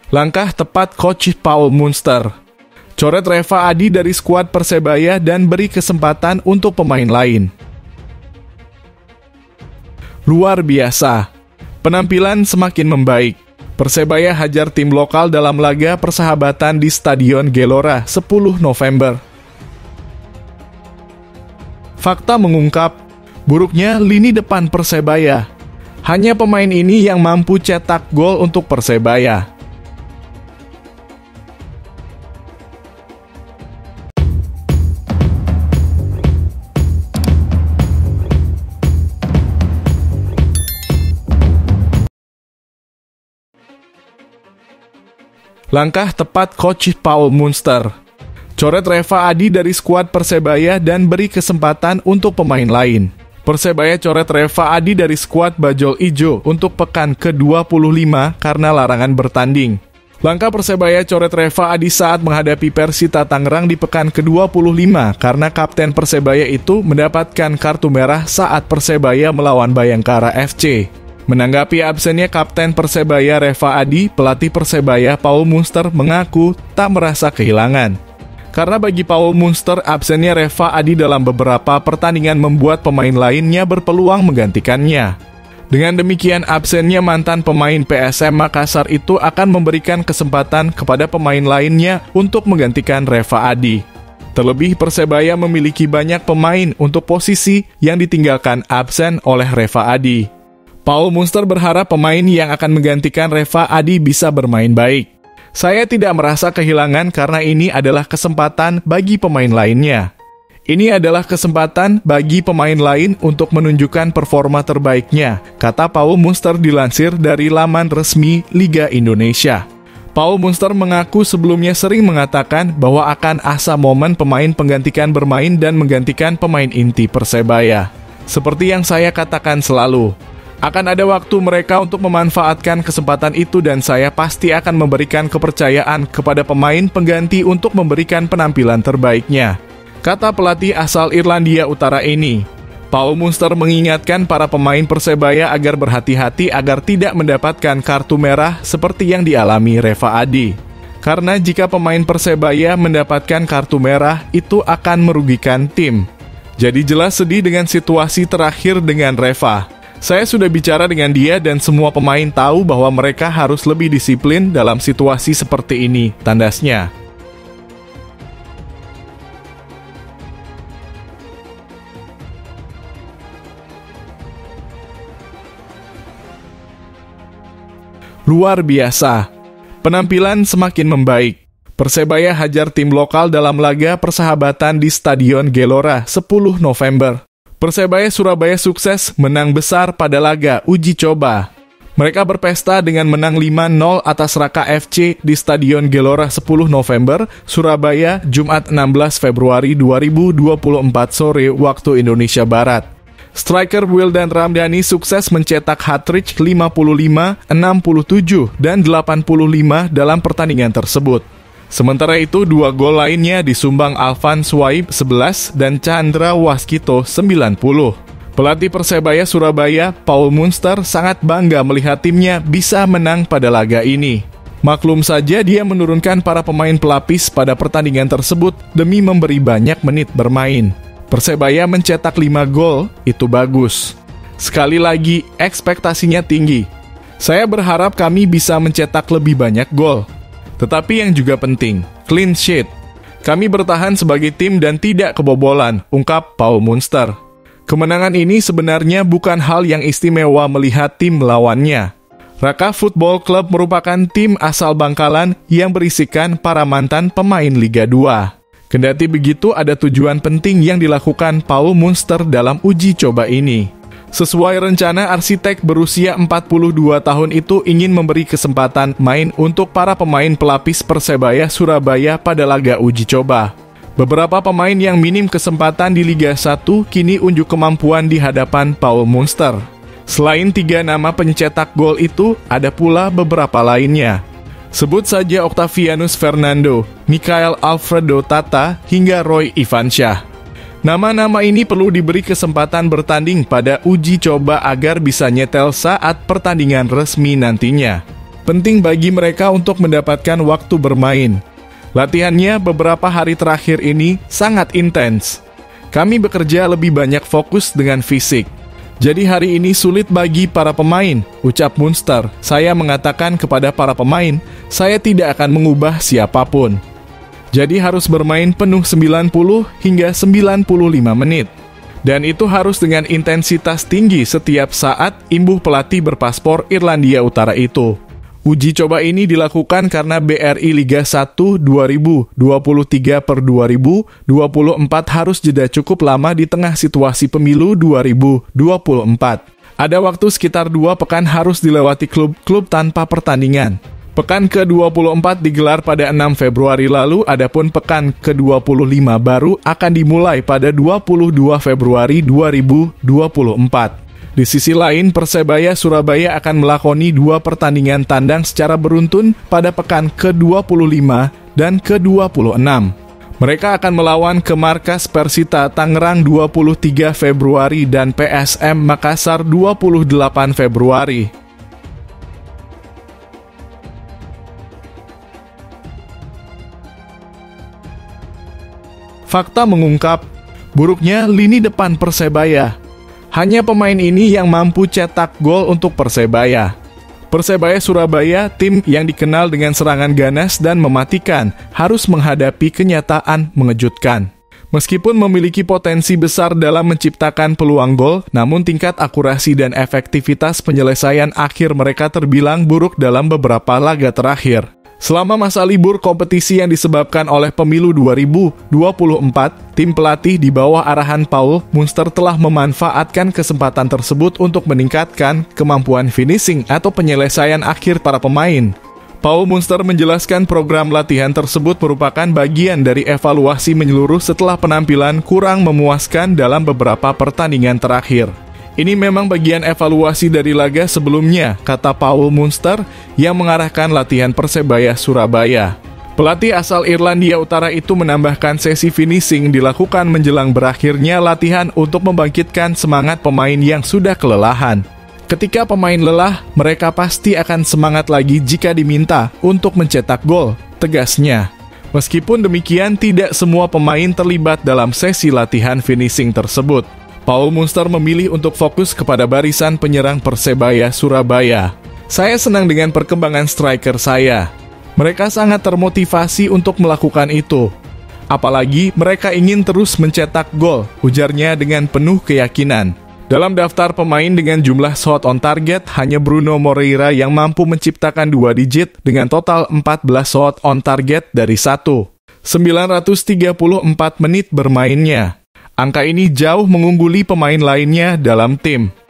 Langkah tepat coach Paul Munster. Coret Reva Adi dari skuad Persebaya dan beri kesempatan untuk pemain lain. Luar biasa. Penampilan semakin membaik. Persebaya hajar tim lokal dalam laga persahabatan di Stadion Gelora 10 November. Fakta mengungkap, buruknya lini depan Persebaya. Hanya pemain ini yang mampu cetak gol untuk Persebaya. Langkah tepat coach Paul Munster. Coret Reva Adi dari skuad Persebaya dan beri kesempatan untuk pemain lain. Persebaya coret Reva Adi dari skuad Bajul Ijo untuk pekan ke-25 karena larangan bertanding. Langkah Persebaya coret Reva Adi saat menghadapi Persita Tangerang di pekan ke-25 karena kapten Persebaya itu mendapatkan kartu merah saat Persebaya melawan Bayangkara FC. Menanggapi absennya kapten Persebaya Reva Adi, pelatih Persebaya Paul Munster mengaku tak merasa kehilangan. Karena bagi Paul Munster, absennya Reva Adi dalam beberapa pertandingan membuat pemain lainnya berpeluang menggantikannya. Dengan demikian, absennya mantan pemain PSM Makassar itu akan memberikan kesempatan kepada pemain lainnya untuk menggantikan Reva Adi. Terlebih Persebaya memiliki banyak pemain untuk posisi yang ditinggalkan absen oleh Reva Adi. Paul Munster berharap pemain yang akan menggantikan Reva Adi bisa bermain baik. Saya tidak merasa kehilangan karena ini adalah kesempatan bagi pemain lainnya. Ini adalah kesempatan bagi pemain lain untuk menunjukkan performa terbaiknya, kata Paul Munster dilansir dari laman resmi Liga Indonesia. Paul Munster mengaku sebelumnya sering mengatakan bahwa akan asa momen pemain penggantikan bermain dan menggantikan pemain inti Persebaya. Seperti yang saya katakan selalu, akan ada waktu mereka untuk memanfaatkan kesempatan itu dan saya pasti akan memberikan kepercayaan kepada pemain pengganti untuk memberikan penampilan terbaiknya, kata pelatih asal Irlandia Utara ini. Paul Munster mengingatkan para pemain Persebaya agar berhati-hati agar tidak mendapatkan kartu merah seperti yang dialami Reva Adi. Karena jika pemain Persebaya mendapatkan kartu merah, itu akan merugikan tim. Jadi jelas sedih dengan situasi terakhir dengan Reva. Saya sudah bicara dengan dia dan semua pemain tahu bahwa mereka harus lebih disiplin dalam situasi seperti ini, tandasnya. Luar biasa. Penampilan semakin membaik. Persebaya hajar tim lokal dalam laga persahabatan di Stadion Gelora 10 November. Persebaya Surabaya sukses menang besar pada laga uji coba. Mereka berpesta dengan menang 5-0 atas Raka FC di Stadion Gelora 10 November, Surabaya, Jumat 16 Februari 2024 sore waktu Indonesia Barat. Striker Wildan Ramdhani sukses mencetak hat-trick 55, 67, dan 85 dalam pertandingan tersebut. Sementara itu, 2 gol lainnya disumbang Alvan Swaib 11 dan Chandra Waskito 90. Pelatih Persebaya Surabaya, Paul Munster, sangat bangga melihat timnya bisa menang pada laga ini. Maklum saja dia menurunkan para pemain pelapis pada pertandingan tersebut demi memberi banyak menit bermain. Persebaya mencetak 5 gol, itu bagus. Sekali lagi, ekspektasinya tinggi. Saya berharap kami bisa mencetak lebih banyak gol. Tetapi yang juga penting, clean sheet. Kami bertahan sebagai tim dan tidak kebobolan, ungkap Paul Munster. Kemenangan ini sebenarnya bukan hal yang istimewa melihat tim lawannya. Raka Football Club merupakan tim asal Bangkalan yang berisikan para mantan pemain Liga 2. Kendati begitu, ada tujuan penting yang dilakukan Paul Munster dalam uji coba ini. Sesuai rencana, arsitek berusia 42 tahun itu ingin memberi kesempatan main untuk para pemain pelapis Persebaya Surabaya pada laga uji coba. Beberapa pemain yang minim kesempatan di Liga 1 kini unjuk kemampuan di hadapan Paul Munster. Selain 3 nama pencetak gol itu, ada pula beberapa lainnya. Sebut saja Octavianus Fernando, Mikael Alfredo Tata, hingga Roy Ivansyah. Nama-nama ini perlu diberi kesempatan bertanding pada uji coba agar bisa nyetel saat pertandingan resmi nantinya. Penting bagi mereka untuk mendapatkan waktu bermain. Latihannya beberapa hari terakhir ini sangat intens. Kami bekerja lebih banyak fokus dengan fisik. Jadi hari ini sulit bagi para pemain, ucap Munster. Saya mengatakan kepada para pemain, saya tidak akan mengubah siapapun. Jadi harus bermain penuh 90 hingga 95 menit. Dan itu harus dengan intensitas tinggi setiap saat, imbuh pelatih berpaspor Irlandia Utara itu. Uji coba ini dilakukan karena BRI Liga 1 2023/2024 harus jeda cukup lama di tengah situasi pemilu 2024. Ada waktu sekitar 2 pekan harus dilewati klub-klub tanpa pertandingan. Pekan ke-24 digelar pada 6 Februari lalu, adapun pekan ke-25 baru akan dimulai pada 22 Februari 2024. Di sisi lain, Persebaya Surabaya akan melakoni 2 pertandingan tandang secara beruntun pada pekan ke-25 dan ke-26. Mereka akan melawan ke markas Persita Tangerang 23 Februari dan PSM Makassar 28 Februari. Fakta mengungkap, buruknya lini depan Persebaya. Hanya pemain ini yang mampu cetak gol untuk Persebaya. Persebaya Surabaya, tim yang dikenal dengan serangan ganas dan mematikan, harus menghadapi kenyataan mengejutkan. Meskipun memiliki potensi besar dalam menciptakan peluang gol, namun tingkat akurasi dan efektivitas penyelesaian akhir mereka terbilang buruk dalam beberapa laga terakhir. Selama masa libur kompetisi yang disebabkan oleh pemilu 2024, tim pelatih di bawah arahan Paul Munster telah memanfaatkan kesempatan tersebut untuk meningkatkan kemampuan finishing atau penyelesaian akhir para pemain. Paul Munster menjelaskan program latihan tersebut merupakan bagian dari evaluasi menyeluruh setelah penampilan kurang memuaskan dalam beberapa pertandingan terakhir. Ini memang bagian evaluasi dari laga sebelumnya, kata Paul Munster yang mengarahkan latihan Persebaya Surabaya. Pelatih asal Irlandia Utara itu menambahkan sesi finishing dilakukan menjelang berakhirnya latihan untuk membangkitkan semangat pemain yang sudah kelelahan. Ketika pemain lelah, mereka pasti akan semangat lagi jika diminta untuk mencetak gol, tegasnya. Meskipun demikian, tidak semua pemain terlibat dalam sesi latihan finishing tersebut. Paul Munster memilih untuk fokus kepada barisan penyerang Persebaya Surabaya. Saya senang dengan perkembangan striker saya. Mereka sangat termotivasi untuk melakukan itu. Apalagi mereka ingin terus mencetak gol, ujarnya dengan penuh keyakinan. Dalam daftar pemain dengan jumlah shot on target, hanya Bruno Moreira yang mampu menciptakan 2 digit dengan total 14 shot on target dari 934 menit bermainnya. Angka ini jauh mengungguli pemain lainnya dalam tim.